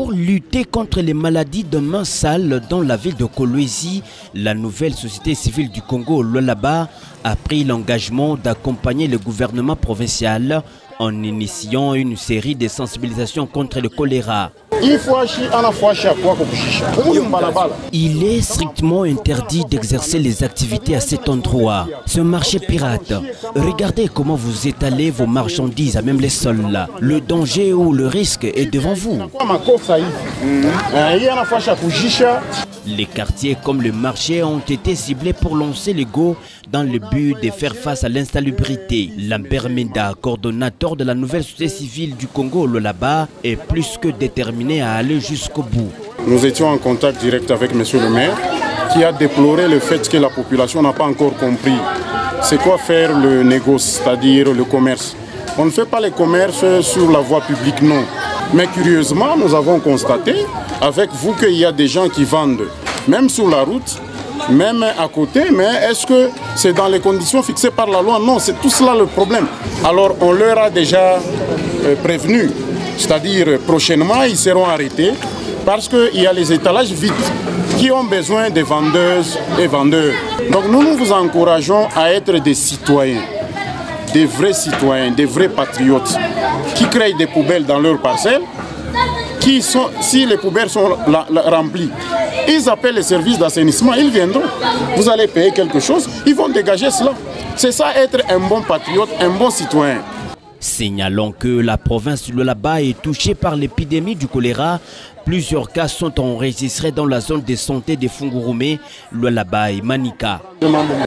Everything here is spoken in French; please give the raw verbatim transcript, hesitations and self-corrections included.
Pour lutter contre les maladies de main sale dans la ville de Kolwezi, la nouvelle société civile du Congo, Lualaba, a pris l'engagement d'accompagner le gouvernement provincial en initiant une série de sensibilisations contre le choléra. Il est strictement interdit d'exercer les activités à cet endroit. Ce marché pirate, regardez comment vous étalez vos marchandises à même les sols là. Le danger ou le risque est devant vous. Les quartiers comme le marché ont été ciblés pour lancer les go dans le but de faire face à l'insalubrité. Lambert Menda, coordonnateur de la nouvelle société civile du Congo, Lualaba, est plus que déterminé à aller jusqu'au bout. Nous étions en contact direct avec monsieur le maire qui a déploré le fait que la population n'a pas encore compris c'est quoi faire le négoce, c'est-à-dire le commerce. On ne fait pas le commerce sur la voie publique, non. Mais curieusement, nous avons constaté avec vous qu'il y a des gens qui vendent, même sur la route, même à côté, mais est-ce que c'est dans les conditions fixées par la loi? Non, c'est tout cela le problème. Alors on leur a déjà euh, prévenu, c'est-à-dire prochainement ils seront arrêtés parce qu'il y a les étalages vides qui ont besoin des vendeuses et vendeurs. Donc nous, nous vous encourageons à être des citoyens, des vrais citoyens, des vrais patriotes qui créent des poubelles dans leurs parcelles, qui sont, si les poubelles sont la, la, remplies, ils appellent les services d'assainissement, ils viendront. Vous allez payer quelque chose, ils vont dégager cela. C'est ça être un bon patriote, un bon citoyen. Signalons que la province de Lualaba est touchée par l'épidémie du choléra. Plusieurs cas sont enregistrés dans la zone de santé de Fungurume, Lualaba et Manika.